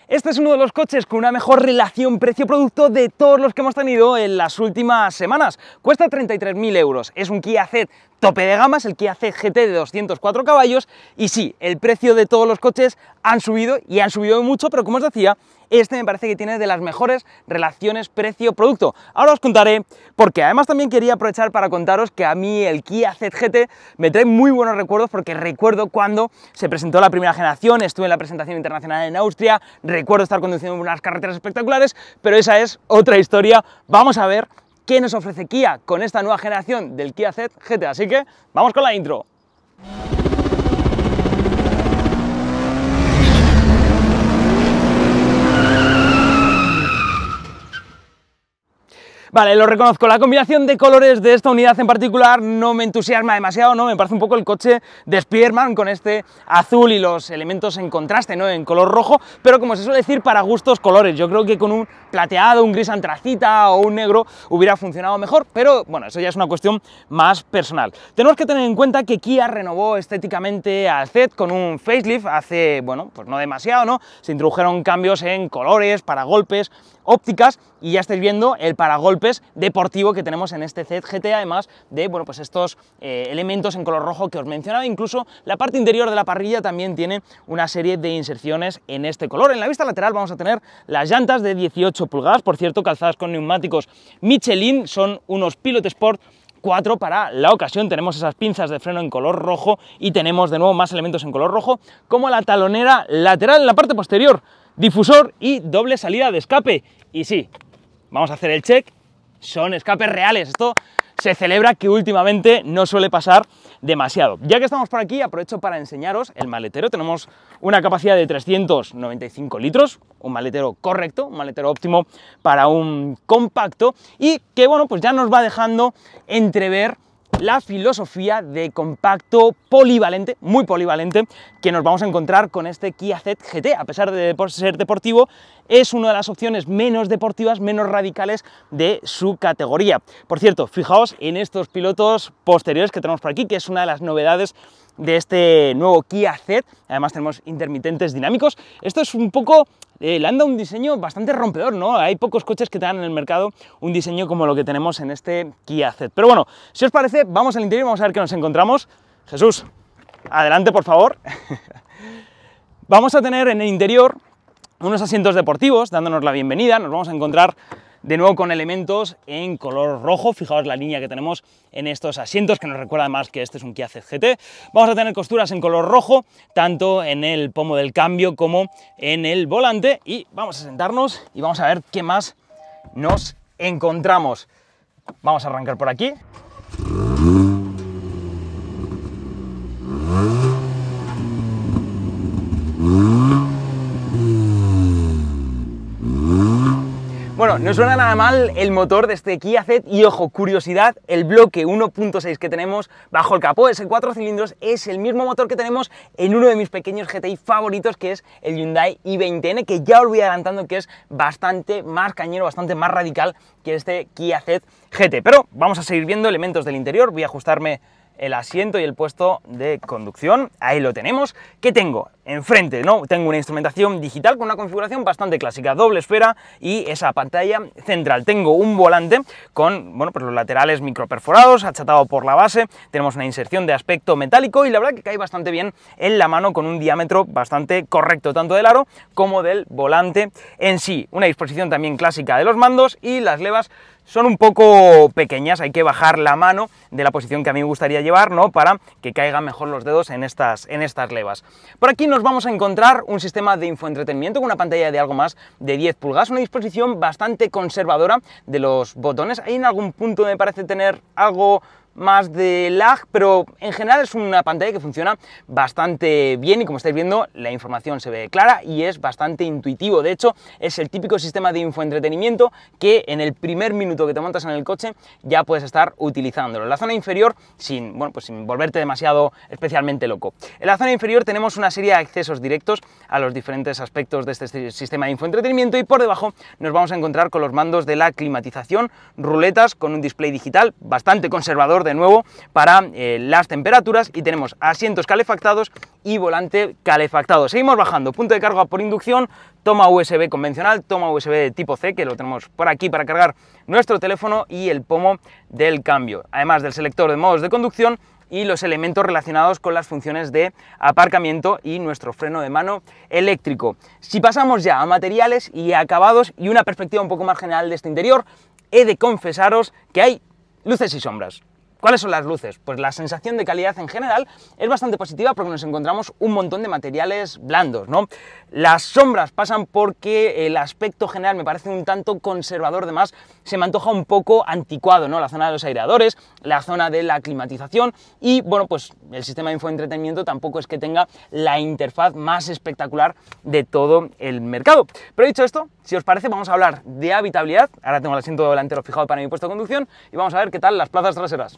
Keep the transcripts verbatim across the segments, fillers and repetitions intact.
Este es uno de los coches con una mejor relación precio-producto de todos los que hemos tenido en las últimas semanas. Cuesta treinta y tres mil euros, es un Kia Ceed tope de gama, es el Kia Ceed G T de doscientos cuatro caballos, y sí, el precio de todos los coches han subido, y han subido mucho, pero como os decía, este me parece que tiene de las mejores relaciones precio-producto. Ahora os contaré por qué. Además también quería aprovechar para contaros que a mí el Kia Ceed G T me trae muy buenos recuerdos, porque recuerdo cuando se presentó la primera generación, estuve en la presentación internacional en Austria, recuerdo estar conduciendo unas carreteras espectaculares, pero esa es otra historia. Vamos a ver qué nos ofrece Kia con esta nueva generación del Kia Ceed G T, así que vamos con la intro. Vale, lo reconozco, la combinación de colores de esta unidad en particular no me entusiasma demasiado, ¿no? Me parece un poco el coche de Spider-Man con este azul y los elementos en contraste, ¿no? En color rojo, pero como se suele decir, para gustos colores. Yo creo que con un plateado, un gris antracita o un negro hubiera funcionado mejor, pero bueno, eso ya es una cuestión más personal. Tenemos que tener en cuenta que Kia renovó estéticamente al Ceed con un facelift hace, bueno, pues no demasiado, ¿no? Se introdujeron cambios en colores, paragolpes, ópticas, y ya estáis viendo el paragolpes deportivo que tenemos en este Ceed G T, además de, bueno, pues estos eh, elementos en color rojo que os mencionaba. Incluso la parte interior de la parrilla también tiene una serie de inserciones en este color. En la vista lateral vamos a tener las llantas de dieciocho pulgadas, por cierto, calzadas con neumáticos Michelin, son unos Pilot Sport cuatro para la ocasión. Tenemos esas pinzas de freno en color rojo y tenemos de nuevo más elementos en color rojo, como la talonera lateral. En la parte posterior, difusor y doble salida de escape. Y sí, vamos a hacer el check, son escapes reales. Esto se celebra, que últimamente no suele pasar demasiado. Ya que estamos por aquí, aprovecho para enseñaros el maletero. Tenemos una capacidad de trescientos noventa y cinco litros, un maletero correcto, un maletero óptimo para un compacto, y que, bueno, pues ya nos va dejando entrever la filosofía de compacto polivalente, muy polivalente, que nos vamos a encontrar con este Kia Ceed G T. A pesar de ser deportivo, es una de las opciones menos deportivas, menos radicales de su categoría. Por cierto, fijaos en estos pilotos posteriores que tenemos por aquí, que es una de las novedades de este nuevo Kia Ceed. Además tenemos intermitentes dinámicos. Esto es un poco, eh, le han dado un diseño bastante rompedor, ¿no? Hay pocos coches que te dan en el mercado un diseño como lo que tenemos en este Kia Ceed. Pero bueno, si os parece, vamos al interior y vamos a ver qué nos encontramos. Jesús, adelante, por favor. Vamos a tener en el interior unos asientos deportivos dándonos la bienvenida. Nos vamos a encontrar de nuevo con elementos en color rojo. Fijaos la línea que tenemos en estos asientos, que nos recuerda además que este es un Kia Ceed G T. Vamos a tener costuras en color rojo, tanto en el pomo del cambio como en el volante, y vamos a sentarnos y vamos a ver qué más nos encontramos. Vamos a arrancar por aquí. Bueno, no suena nada mal el motor de este Kia Ceed, y ojo, curiosidad, el bloque uno punto seis que tenemos bajo el capó, ese cuatro cilindros, es el mismo motor que tenemos en uno de mis pequeños G T I favoritos, que es el Hyundai i veinte N, que ya os voy adelantando que es bastante más cañero, bastante más radical que este Kia Ceed G T. Pero vamos a seguir viendo elementos del interior. Voy a ajustarme el asiento y el puesto de conducción. Ahí lo tenemos. ¿Qué tengo? Enfrente, ¿no? Tengo una instrumentación digital con una configuración bastante clásica, doble esfera y esa pantalla central. Tengo un volante con, bueno, pues los laterales microperforados, achatado por la base. Tenemos una inserción de aspecto metálico y la verdad que cae bastante bien en la mano, con un diámetro bastante correcto, tanto del aro como del volante en sí. Una disposición también clásica de los mandos, y las levas son un poco pequeñas, hay que bajar la mano de la posición que a mí me gustaría llevar, ¿no? Para que caigan mejor los dedos en estas, en estas levas. Por aquí nos vamos a encontrar un sistema de infoentretenimiento con una pantalla de algo más de diez pulgadas, una disposición bastante conservadora de los botones. Hay en algún punto me parece tener algo más de lag, pero en general es una pantalla que funciona bastante bien, y como estáis viendo, la información se ve clara y es bastante intuitivo. De hecho, es el típico sistema de infoentretenimiento que en el primer minuto que te montas en el coche ya puedes estar utilizándolo. En la zona inferior, sin, bueno, pues sin volverte demasiado especialmente loco. En la zona inferior tenemos una serie de accesos directos a los diferentes aspectos de este sistema de infoentretenimiento, y por debajo nos vamos a encontrar con los mandos de la climatización, ruletas con un display digital bastante conservador de nuevo para eh, las temperaturas, y tenemos asientos calefactados y volante calefactado. Seguimos bajando, punto de carga por inducción, toma U S B convencional, toma U S B de tipo C, que lo tenemos por aquí para cargar nuestro teléfono, y el pomo del cambio, además del selector de modos de conducción y los elementos relacionados con las funciones de aparcamiento y nuestro freno de mano eléctrico. Si pasamos ya a materiales y a acabados y una perspectiva un poco más general de este interior, he de confesaros que hay luces y sombras. ¿Cuáles son las luces? Pues la sensación de calidad en general es bastante positiva porque nos encontramos un montón de materiales blandos, ¿no? Las sombras pasan porque el aspecto general me parece un tanto conservador, de más se me antoja un poco anticuado, ¿no? La zona de los aireadores, la zona de la climatización y, bueno, pues el sistema de infoentretenimiento tampoco es que tenga la interfaz más espectacular de todo el mercado. Pero dicho esto, si os parece, vamos a hablar de habitabilidad. Ahora tengo el asiento delantero fijado para mi puesto de conducción y vamos a ver qué tal las plazas traseras.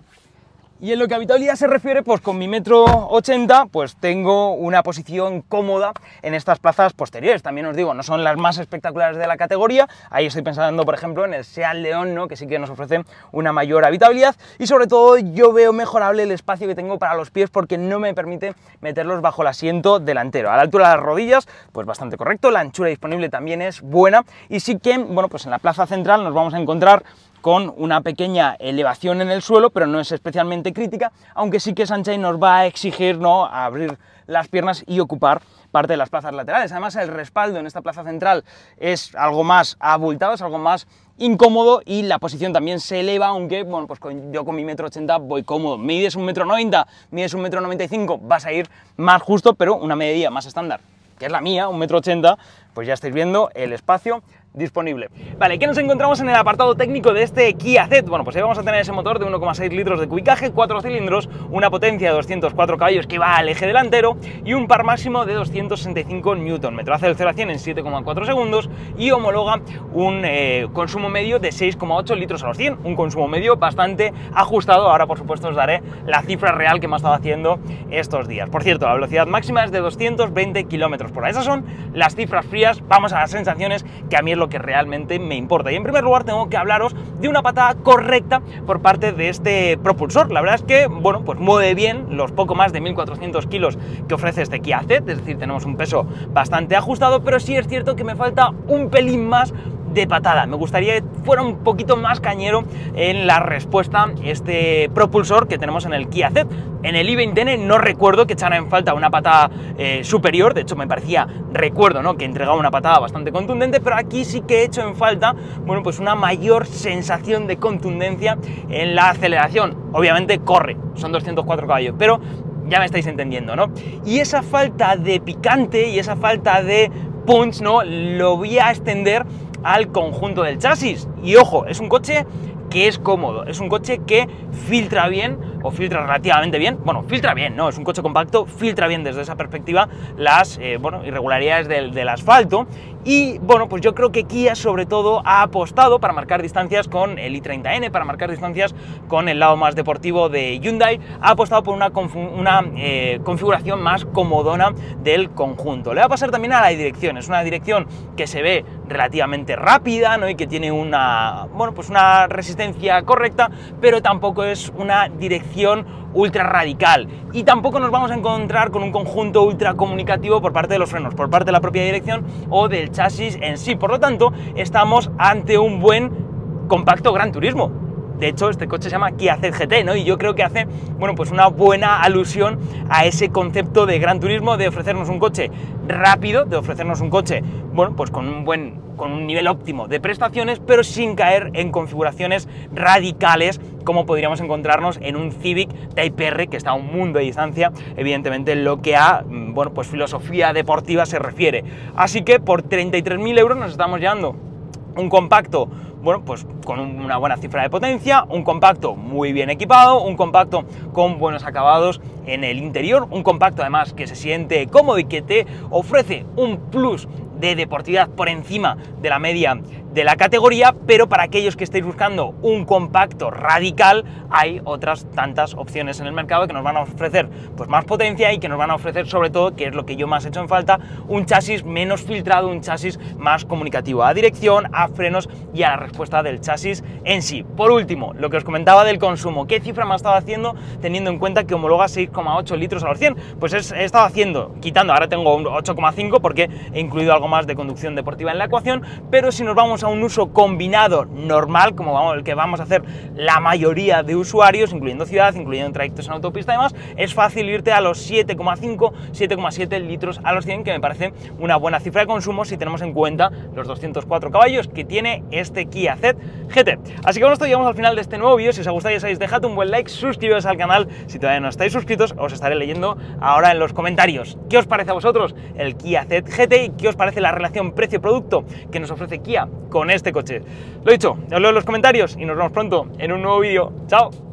Y en lo que a habitabilidad se refiere, pues con mi metro ochenta, pues tengo una posición cómoda en estas plazas posteriores. También os digo, no son las más espectaculares de la categoría. Ahí estoy pensando, por ejemplo, en el Seat León, ¿no? Que sí que nos ofrece una mayor habitabilidad. Y sobre todo, yo veo mejorable el espacio que tengo para los pies porque no me permite meterlos bajo el asiento delantero. A la altura de las rodillas, pues bastante correcto. La anchura disponible también es buena. Y sí que, bueno, pues en la plaza central nos vamos a encontrar con una pequeña elevación en el suelo, pero no es especialmente crítica, aunque sí que es ancha y nos va a exigir, ¿no?, abrir las piernas y ocupar parte de las plazas laterales. Además, el respaldo en esta plaza central es algo más abultado, es algo más incómodo, y la posición también se eleva, aunque, bueno, pues con, yo con mi metro ochenta voy cómodo. Mides un metro noventa, mides un metro noventa y cinco, vas a ir más justo, pero una medida más estándar, que es la mía, un metro ochenta, pues ya estáis viendo el espacio disponible. Vale, ¿qué nos encontramos en el apartado técnico de este Kia Ceed? Bueno, pues ahí vamos a tener ese motor de uno coma seis litros de cubicaje, cuatro cilindros, una potencia de doscientos cuatro caballos que va al eje delantero y un par máximo de doscientos sesenta y cinco newton metros. Hace el cero a cien en siete coma cuatro segundos y homologa un eh, consumo medio de seis coma ocho litros a los cien, un consumo medio bastante ajustado. Ahora, por supuesto, os daré la cifra real que me ha estado haciendo estos días. Por cierto, la velocidad máxima es de doscientos veinte kilómetros por hora. Esas son las cifras frías. Vamos a las sensaciones, que a mí es lo que realmente me importa. Y en primer lugar tengo que hablaros de una patada correcta por parte de este propulsor. La verdad es que, bueno, pues mueve bien los poco más de mil cuatrocientos kilos que ofrece este Kia Ceed, es decir, tenemos un peso bastante ajustado, pero sí es cierto que me falta un pelín más de patada. Me gustaría que fuera un poquito más cañero en la respuesta este propulsor que tenemos en el Kia Ceed. En el i veinte ene no recuerdo que echara en falta una patada eh, superior, de hecho me parecía, recuerdo, ¿no?, que entregaba una patada bastante contundente, pero aquí sí que he hecho en falta, bueno, pues una mayor sensación de contundencia en la aceleración. Obviamente corre, son doscientos cuatro caballos, pero ya me estáis entendiendo, ¿no? Y esa falta de picante y esa falta de punch, ¿no?, lo voy a extender al conjunto del chasis. Y ojo, es un coche que es cómodo, es un coche que filtra bien, o filtra relativamente bien, bueno, filtra bien, no, es un coche compacto, filtra bien desde esa perspectiva las eh, bueno, irregularidades del, del asfalto. Y bueno, pues yo creo que Kia sobre todo ha apostado para marcar distancias con el i treinta ene, para marcar distancias con el lado más deportivo de Hyundai, ha apostado por una, una eh, configuración más comodona del conjunto. Le va a pasar también a la dirección, es una dirección que se ve relativamente rápida, ¿no?, y que tiene una, bueno, pues una resistencia correcta, pero tampoco es una dirección ultra radical, y tampoco nos vamos a encontrar con un conjunto ultra comunicativo por parte de los frenos, por parte de la propia dirección o del chasis en sí. Por lo tanto, estamos ante un buen compacto Gran Turismo. De hecho, este coche se llama Kia Ceed G T, ¿no? Y yo creo que hace, bueno, pues una buena alusión a ese concepto de Gran Turismo, de ofrecernos un coche rápido, de ofrecernos un coche, bueno, pues con un buen, con un nivel óptimo de prestaciones, pero sin caer en configuraciones radicales como podríamos encontrarnos en un Civic Type R, que está a un mundo de distancia, evidentemente, en lo que a, bueno, pues filosofía deportiva se refiere. Así que por treinta y tres mil euros nos estamos llevando un compacto, bueno, pues con una buena cifra de potencia, un compacto muy bien equipado, un compacto con buenos acabados en el interior, un compacto además que se siente cómodo y que te ofrece un plus de deportividad por encima de la media de la categoría. Pero para aquellos que estéis buscando un compacto radical, hay otras tantas opciones en el mercado que nos van a ofrecer pues más potencia y que nos van a ofrecer, sobre todo, que es lo que yo más he hecho en falta, un chasis menos filtrado, un chasis más comunicativo a dirección, a frenos y a la respuesta del chasis en sí. Por último, lo que os comentaba del consumo, ¿qué cifra me ha estado haciendo teniendo en cuenta que homologa seis coma ocho litros a los cien? Pues es, he estado haciendo, quitando, ahora tengo un ocho coma cinco porque he incluido algo más de conducción deportiva en la ecuación, pero si nos vamos a un uso combinado normal, como vamos, el que vamos a hacer la mayoría de usuarios, incluyendo ciudad, incluyendo trayectos en autopista y demás, es fácil irte a los siete coma cinco, siete coma siete litros a los cien, que me parece una buena cifra de consumo si tenemos en cuenta los doscientos cuatro caballos que tiene este Kia Ceed G T. Así que con esto llegamos al final de este nuevo vídeo. Si os ha gustado, ya sabéis, dejad un buen like, suscribiros al canal. Si todavía no estáis suscritos, os estaré leyendo ahora en los comentarios. ¿Qué os parece a vosotros el Kia Ceed G T y qué os parece la relación precio-producto que nos ofrece Kia con este coche? Lo dicho, os leo en los comentarios y nos vemos pronto en un nuevo vídeo. ¡Chao!